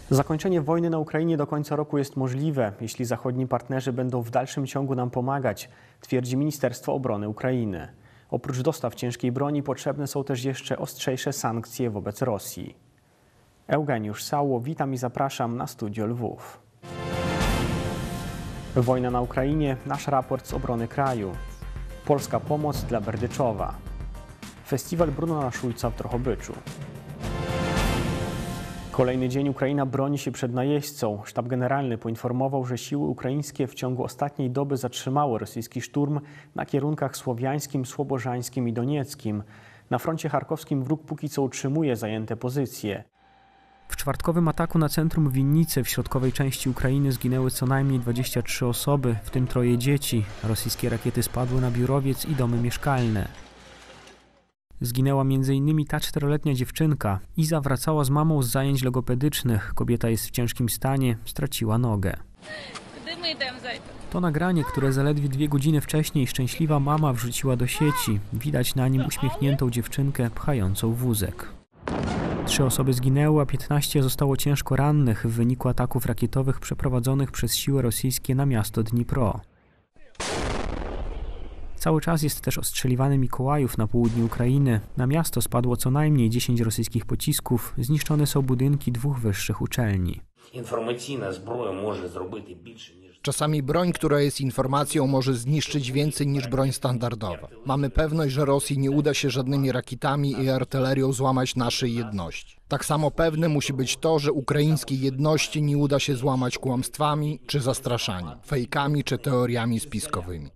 Zakończenie wojny na Ukrainie do końca roku jest możliwe, jeśli zachodni partnerzy będą w dalszym ciągu nam pomagać, twierdzi Ministerstwo Obrony Ukrainy. Oprócz dostaw ciężkiej broni potrzebne są też jeszcze ostrzejsze sankcje wobec Rosji. Eugeniusz Sało, witam i zapraszam na Studio Lwów. Wojna na Ukrainie, nasz raport z obrony kraju. Polska pomoc dla Berdyczowa. Festiwal Brunona Szulca w Drohobyczu. Kolejny dzień Ukraina broni się przed najeźdźcą. Sztab Generalny poinformował, że siły ukraińskie w ciągu ostatniej doby zatrzymały rosyjski szturm na kierunkach słowiańskim, słobożańskim i donieckim. Na froncie charkowskim wróg póki co utrzymuje zajęte pozycje. W czwartkowym ataku na centrum Winnicy w środkowej części Ukrainy zginęły co najmniej 23 osoby, w tym 3 dzieci. Rosyjskie rakiety spadły na biurowiec i domy mieszkalne. Zginęła m.in. ta 4-letnia dziewczynka. Iza wracała z mamą z zajęć logopedycznych. Kobieta jest w ciężkim stanie, straciła nogę. To nagranie, które zaledwie 2 godziny wcześniej szczęśliwa mama wrzuciła do sieci. Widać na nim uśmiechniętą dziewczynkę pchającą wózek. 3 osoby zginęły, a 15 zostało ciężko rannych w wyniku ataków rakietowych przeprowadzonych przez siły rosyjskie na miasto Dnipro. Cały czas jest też ostrzeliwany Mikołajów na południu Ukrainy. Na miasto spadło co najmniej 10 rosyjskich pocisków, zniszczone są budynki 2 wyższych uczelni. Czasami broń, która jest informacją, może zniszczyć więcej niż broń standardowa. Mamy pewność, że Rosji nie uda się żadnymi rakietami i artylerią złamać naszej jedności. Tak samo pewne musi być to, że ukraińskiej jedności nie uda się złamać kłamstwami czy zastraszaniem, fejkami czy teoriami spiskowymi.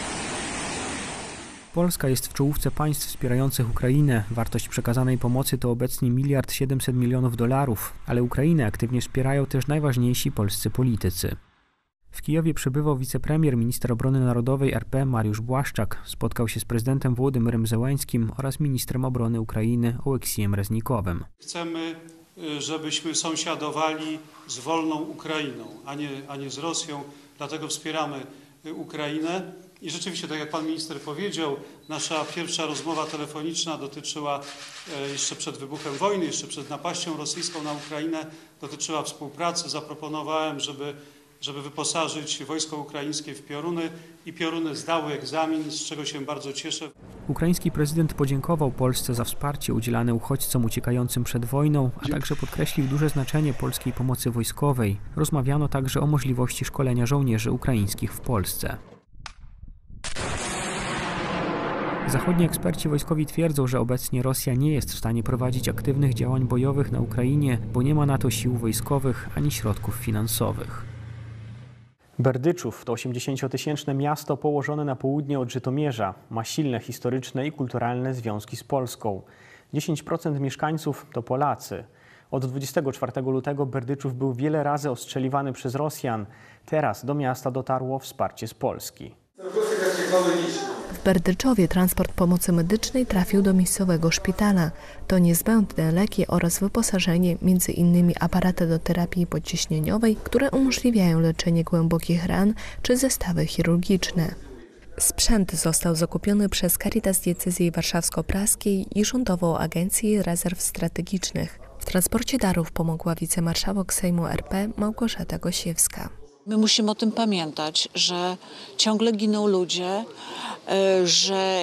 Polska jest w czołówce państw wspierających Ukrainę. Wartość przekazanej pomocy to obecnie $1 700 milionów, ale Ukrainę aktywnie wspierają też najważniejsi polscy politycy. W Kijowie przybywał wicepremier, minister obrony narodowej RP Mariusz Błaszczak. Spotkał się z prezydentem Wołodymyrem Zełańskim oraz ministrem obrony Ukrainy Oleksijem Reznikowem. Chcemy, żebyśmy sąsiadowali z wolną Ukrainą, a nie z Rosją, dlatego wspieramy Ukrainę. I rzeczywiście, tak jak pan minister powiedział, nasza pierwsza rozmowa telefoniczna dotyczyła jeszcze przed wybuchem wojny, jeszcze przed napaścią rosyjską na Ukrainę, dotyczyła współpracy. Zaproponowałem, żeby wyposażyć wojsko ukraińskie w pioruny i pioruny zdały egzamin, z czego się bardzo cieszę. Ukraiński prezydent podziękował Polsce za wsparcie udzielane uchodźcom uciekającym przed wojną, a także podkreślił duże znaczenie polskiej pomocy wojskowej. Rozmawiano także o możliwości szkolenia żołnierzy ukraińskich w Polsce. Zachodni eksperci wojskowi twierdzą, że obecnie Rosja nie jest w stanie prowadzić aktywnych działań bojowych na Ukrainie, bo nie ma na to sił wojskowych ani środków finansowych. Berdyczów to 80-tysięczne miasto położone na południe od Żytomierza. Ma silne historyczne i kulturalne związki z Polską. 10% mieszkańców to Polacy. Od 24 lutego Berdyczów był wiele razy ostrzeliwany przez Rosjan. Teraz do miasta dotarło wsparcie z Polski. W Berdyczowie transport pomocy medycznej trafił do miejscowego szpitala. To niezbędne leki oraz wyposażenie, m.in. aparaty do terapii podciśnieniowej, które umożliwiają leczenie głębokich ran czy zestawy chirurgiczne. Sprzęt został zakupiony przez Caritas Diecezji Warszawsko-Praskiej i Rządową Agencję Rezerw Strategicznych. W transporcie darów pomogła wicemarszałek Sejmu RP Małgorzata Gosiewska. My musimy o tym pamiętać, że ciągle giną ludzie, że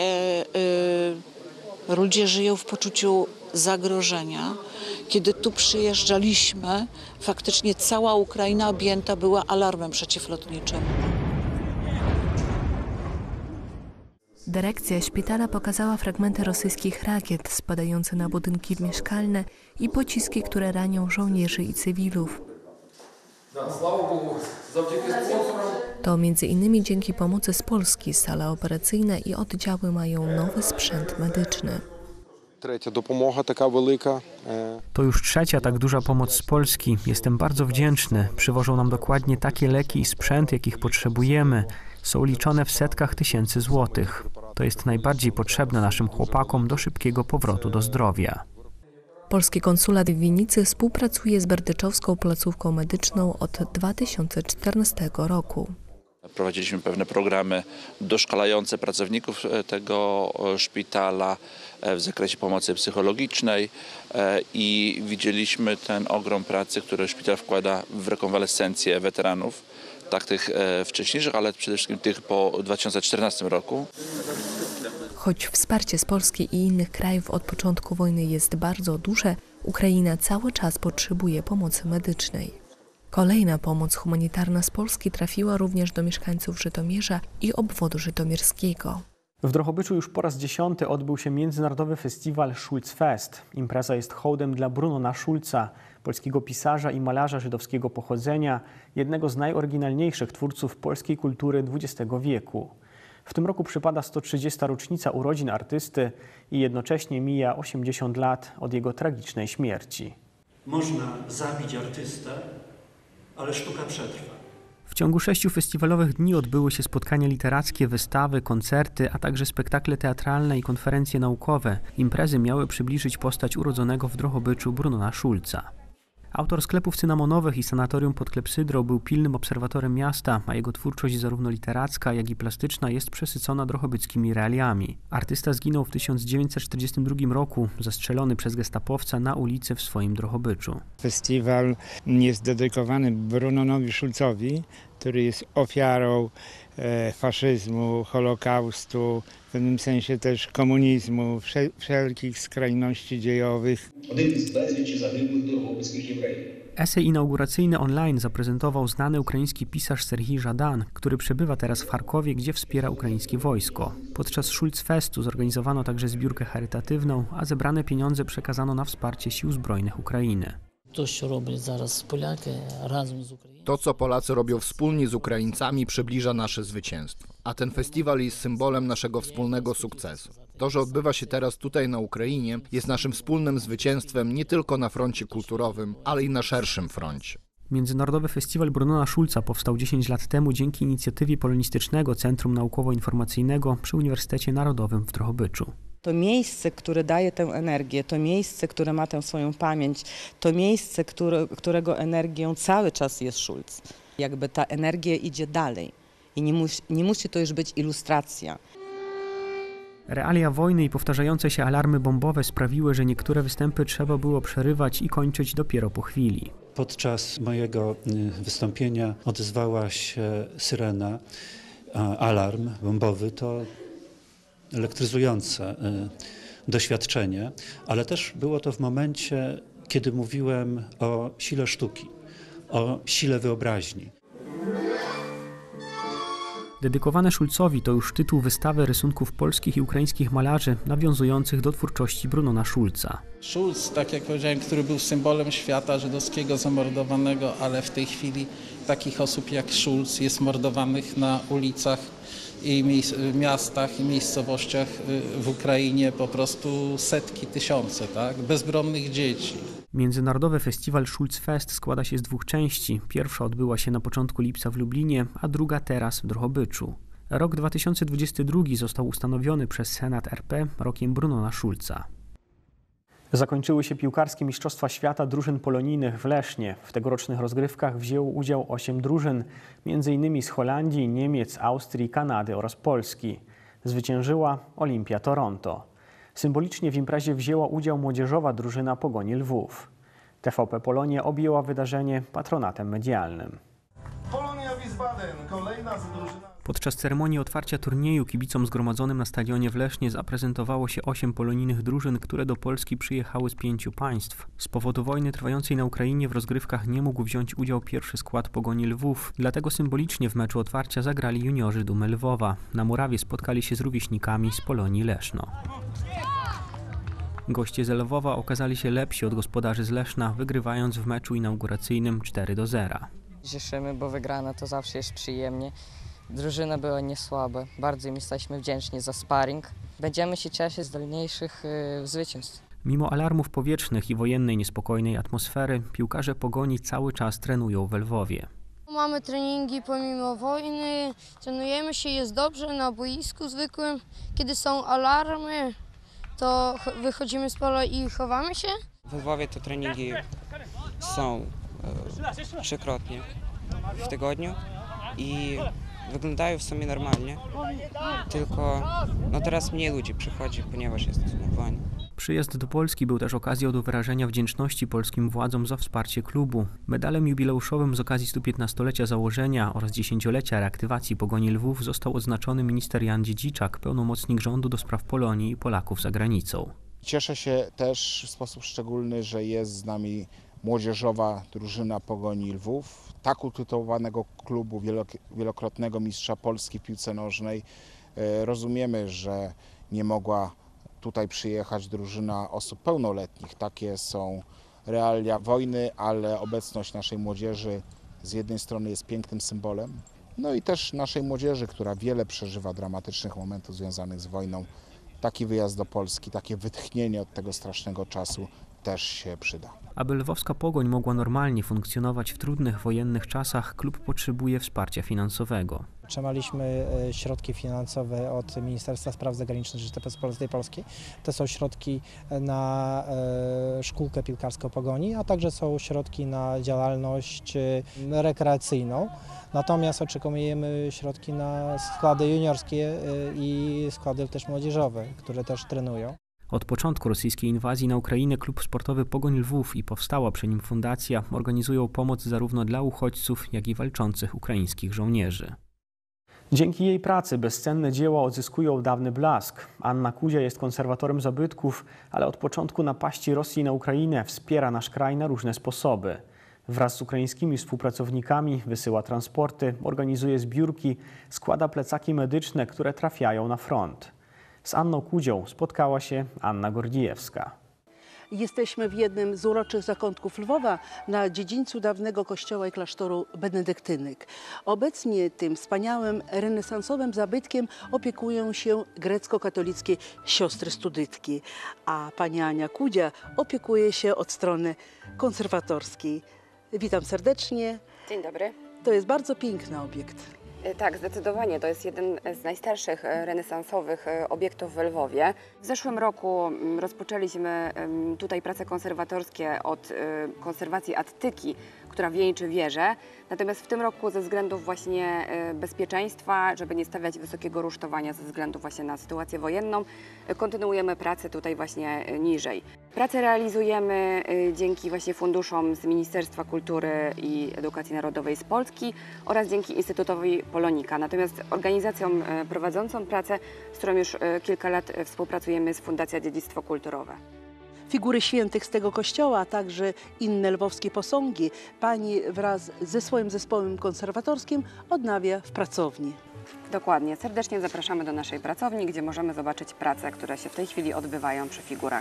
ludzie żyją w poczuciu zagrożenia. Kiedy tu przyjeżdżaliśmy, faktycznie cała Ukraina objęta była alarmem przeciwlotniczym. Dyrekcja szpitala pokazała fragmenty rosyjskich rakiet spadające na budynki mieszkalne i pociski, które ranią żołnierzy i cywilów. To m.in. dzięki pomocy z Polski sale operacyjne i oddziały mają nowy sprzęt medyczny. To już 3. tak duża pomoc z Polski. Jestem bardzo wdzięczny. Przywożą nam dokładnie takie leki i sprzęt, jakich potrzebujemy. Są liczone w setkach tysięcy złotych. To jest najbardziej potrzebne naszym chłopakom do szybkiego powrotu do zdrowia. Polski konsulat w Winnicy współpracuje z berdyczowską placówką medyczną od 2014 roku. prowadziliśmy pewne programy doszkalające pracowników tego szpitala w zakresie pomocy psychologicznej i widzieliśmy ten ogrom pracy, który szpital wkłada w rekonwalescencję weteranów, tak tych wcześniejszych, ale przede wszystkim tych po 2014 roku. Choć wsparcie z Polski i innych krajów od początku wojny jest bardzo duże, Ukraina cały czas potrzebuje pomocy medycznej. Kolejna pomoc humanitarna z Polski trafiła również do mieszkańców Żytomierza i obwodu żytomierskiego. W Drohobyczu już po raz 10. odbył się międzynarodowy festiwal Schulz Fest. Impreza jest hołdem dla Brunona Schulza, polskiego pisarza i malarza żydowskiego pochodzenia, jednego z najoryginalniejszych twórców polskiej kultury XX wieku. W tym roku przypada 130. rocznica urodzin artysty i jednocześnie mija 80 lat od jego tragicznej śmierci. Można zabić artystę, ale sztuka przetrwa. W ciągu 6 festiwalowych dni odbyły się spotkania literackie, wystawy, koncerty, a także spektakle teatralne i konferencje naukowe. Imprezy miały przybliżyć postać urodzonego w Drohobyczu Brunona Schulza. Autor sklepów cynamonowych i sanatorium pod Klepsydrą był pilnym obserwatorem miasta, a jego twórczość zarówno literacka, jak i plastyczna jest przesycona drohobyckimi realiami. Artysta zginął w 1942 roku, zastrzelony przez gestapowca na ulicy w swoim Drohobyczu. Festiwal jest dedykowany Brunonowi Schulzowi, który jest ofiarą faszyzmu, Holokaustu, w pewnym sensie też komunizmu, wszelkich skrajności dziejowych. Esej inauguracyjny online zaprezentował znany ukraiński pisarz Serhij Żadan, który przebywa teraz w Charkowie, gdzie wspiera ukraińskie wojsko. Podczas Schulz Festu zorganizowano także zbiórkę charytatywną, a zebrane pieniądze przekazano na wsparcie sił zbrojnych Ukrainy. To, co Polacy robią wspólnie z Ukraińcami, przybliża nasze zwycięstwo. A ten festiwal jest symbolem naszego wspólnego sukcesu. To, że odbywa się teraz tutaj na Ukrainie, jest naszym wspólnym zwycięstwem nie tylko na froncie kulturowym, ale i na szerszym froncie. Międzynarodowy Festiwal Brunona Schulza powstał 10 lat temu dzięki inicjatywie Polonistycznego Centrum Naukowo-Informacyjnego przy Uniwersytecie Narodowym w Drohobyczu. To miejsce, które daje tę energię, to miejsce, które ma tę swoją pamięć, to miejsce, którego energią cały czas jest Schulz. Jakby ta energia idzie dalej i nie musi to już być ilustracja. Realia wojny i powtarzające się alarmy bombowe sprawiły, że niektóre występy trzeba było przerywać i kończyć dopiero po chwili. Podczas mojego wystąpienia odezwała się syrena, alarm bombowy. To elektryzujące doświadczenie, ale też było to w momencie, kiedy mówiłem o sile sztuki, o sile wyobraźni. Dedykowane Schulzowi to już tytuł wystawy rysunków polskich i ukraińskich malarzy nawiązujących do twórczości Brunona Schulza. Schulz, tak jak powiedziałem, który był symbolem świata żydowskiego zamordowanego, ale w tej chwili takich osób jak Schulz jest mordowanych na ulicach i miastach i miejscowościach w Ukrainie po prostu setki, tysiące, tak? Bezbronnych dzieci. Międzynarodowy festiwal Schulz Fest składa się z 2 części. Pierwsza odbyła się na początku lipca w Lublinie, a druga teraz w Drohobyczu. Rok 2022 został ustanowiony przez Senat RP rokiem Brunona Schulza. Zakończyły się piłkarskie Mistrzostwa Świata drużyn polonijnych w Lesznie. W tegorocznych rozgrywkach wzięło udział 8 drużyn, m.in. z Holandii, Niemiec, Austrii, Kanady oraz Polski. Zwyciężyła Olimpia Toronto. Symbolicznie w imprezie wzięła udział młodzieżowa drużyna Pogoni Lwów. TVP Polonia objęła wydarzenie patronatem medialnym. Polonia Wiesbaden, kolejna z drużyn. Podczas ceremonii otwarcia turnieju kibicom zgromadzonym na stadionie w Lesznie zaprezentowało się 8 polonijnych drużyn, które do Polski przyjechały z 5 państw. Z powodu wojny trwającej na Ukrainie w rozgrywkach nie mógł wziąć udział pierwszy skład Pogoni Lwów, dlatego symbolicznie w meczu otwarcia zagrali juniorzy Dumy Lwowa. Na murawie spotkali się z rówieśnikami z Polonii Leszno. Goście z Lwowa okazali się lepsi od gospodarzy z Leszna, wygrywając w meczu inauguracyjnym 4-0. Cieszymy, bo wygrana to zawsze jest przyjemnie. Drużyna była niesłaba. Bardzo im jesteśmy wdzięczni za sparring. Będziemy się cieszyć z dalniejszych zwycięstw. Mimo alarmów powietrznych i wojennej niespokojnej atmosfery, piłkarze Pogoni cały czas trenują w Lwowie. Mamy treningi pomimo wojny, trenujemy się, jest dobrze na boisku zwykłym. Kiedy są alarmy, to wychodzimy z pola i chowamy się. W Lwowie to treningi są trzykrotnie w tygodniu i wyglądają w sumie normalnie, tylko no teraz mniej ludzi przychodzi, ponieważ jest wojna. Przyjazd do Polski był też okazją do wyrażenia wdzięczności polskim władzom za wsparcie klubu. Medalem jubileuszowym z okazji 115-lecia założenia oraz 10-lecia reaktywacji Pogoni Lwów został odznaczony minister Jan Dziedziczak, pełnomocnik rządu do spraw Polonii i Polaków za granicą. Cieszę się też w sposób szczególny, że jest z nami młodzieżowa drużyna Pogoni Lwów, tak utytułowanego klubu, wielokrotnego mistrza Polski w piłce nożnej. Rozumiemy, że nie mogła tutaj przyjechać drużyna osób pełnoletnich. Takie są realia wojny, ale obecność naszej młodzieży z jednej strony jest pięknym symbolem, no i też naszej młodzieży, która wiele przeżywa dramatycznych momentów związanych z wojną. Taki wyjazd do Polski, takie wytchnienie od tego strasznego czasu też się przyda. Aby lwowska Pogoń mogła normalnie funkcjonować w trudnych wojennych czasach, klub potrzebuje wsparcia finansowego. Otrzymaliśmy środki finansowe od Ministerstwa Spraw Zagranicznych Rzeczypospolitej Polskiej. To są środki na szkółkę piłkarską Pogoni, a także są środki na działalność rekreacyjną. Natomiast oczekujemy środki na składy juniorskie i składy też młodzieżowe, które też trenują. Od początku rosyjskiej inwazji na Ukrainę klub sportowy Pogoń Lwów i powstała przy nim fundacja organizują pomoc zarówno dla uchodźców, jak i walczących ukraińskich żołnierzy. Dzięki jej pracy bezcenne dzieła odzyskują dawny blask. Anna Kudzia jest konserwatorem zabytków, ale od początku napaści Rosji na Ukrainę wspiera nasz kraj na różne sposoby. Wraz z ukraińskimi współpracownikami wysyła transporty, organizuje zbiórki, składa plecaki medyczne, które trafiają na front. Z Anną Kudzią spotkała się Anna Gordiejewska. Jesteśmy w jednym z uroczych zakątków Lwowa na dziedzińcu dawnego kościoła i klasztoru benedyktynek. Obecnie tym wspaniałym renesansowym zabytkiem opiekują się grecko-katolickie siostry studytki, a pani Ania Kudzia opiekuje się od strony konserwatorskiej. Witam serdecznie. Dzień dobry. To jest bardzo piękny obiekt. Tak, zdecydowanie. To jest jeden z najstarszych renesansowych obiektów w Lwowie. W zeszłym roku rozpoczęliśmy tutaj prace konserwatorskie od konserwacji attyki, która wieńczy wieżę. Natomiast w tym roku ze względów właśnie bezpieczeństwa, żeby nie stawiać wysokiego rusztowania ze względu właśnie na sytuację wojenną, kontynuujemy pracę tutaj właśnie niżej. Pracę realizujemy dzięki właśnie funduszom z Ministerstwa Kultury i Edukacji Narodowej z Polski oraz dzięki Instytutowi Polonika. Natomiast organizacją prowadzącą pracę, z którą już kilka lat współpracujemy, jest Fundacja Dziedzictwo Kulturowe. Figury świętych z tego kościoła, a także inne lwowskie posągi pani wraz ze swoim zespołem konserwatorskim odnawia w pracowni. Dokładnie. Serdecznie zapraszamy do naszej pracowni, gdzie możemy zobaczyć prace, które się w tej chwili odbywają przy figurach.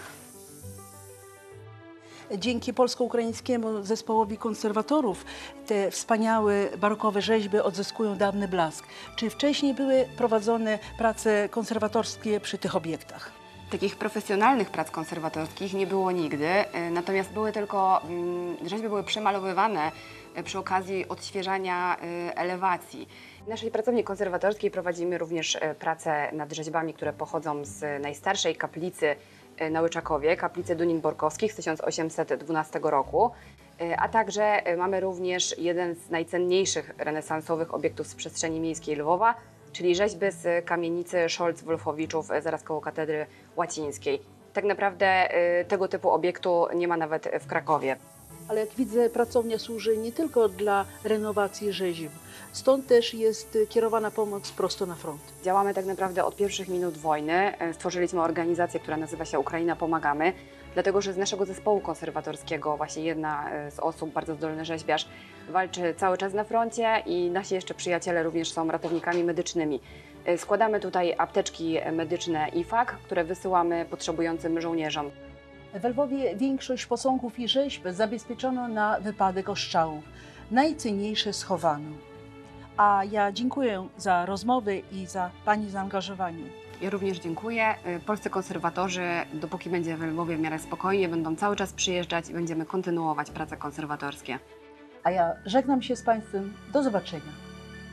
Dzięki polsko-ukraińskiemu zespołowi konserwatorów te wspaniałe barokowe rzeźby odzyskują dawny blask. Czy wcześniej były prowadzone prace konserwatorskie przy tych obiektach? Takich profesjonalnych prac konserwatorskich nie było nigdy, natomiast były tylko, rzeźby były przemalowywane przy okazji odświeżania elewacji. W naszej pracowni konserwatorskiej prowadzimy również prace nad rzeźbami, które pochodzą z najstarszej kaplicy na Łyczakowie, kaplicy Dunin-Borkowskich z 1812 roku, a także mamy również jeden z najcenniejszych renesansowych obiektów z przestrzeni miejskiej Lwowa, czyli rzeźby z kamienicy Szolc-Wolfowiczów zaraz koło Katedry Łacińskiej. Tak naprawdę tego typu obiektu nie ma nawet w Krakowie. Ale jak widzę, pracownia służy nie tylko dla renowacji rzeźb, stąd też jest kierowana pomoc prosto na front. Działamy tak naprawdę od pierwszych minut wojny. Stworzyliśmy organizację, która nazywa się Ukraina Pomagamy, dlatego że z naszego zespołu konserwatorskiego właśnie jedna z osób, bardzo zdolny rzeźbiarz, walczy cały czas na froncie i nasi jeszcze przyjaciele również są ratownikami medycznymi. Składamy tutaj apteczki medyczne IFAK, które wysyłamy potrzebującym żołnierzom. W Lwowie większość posągów i rzeźb zabezpieczono na wypadek ostrzałów. Najcenniejsze schowano. A ja dziękuję za rozmowę i za pani zaangażowanie. Ja również dziękuję. Polscy konserwatorzy, dopóki będzie w Lwowie w miarę spokojnie, będą cały czas przyjeżdżać i będziemy kontynuować prace konserwatorskie. A ja żegnam się z państwem. Do zobaczenia.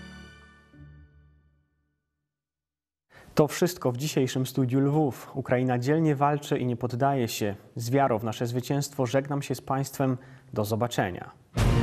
To wszystko w dzisiejszym Studiu Lwów. Ukraina dzielnie walczy i nie poddaje się. Z wiarą w nasze zwycięstwo żegnam się z państwem. Do zobaczenia.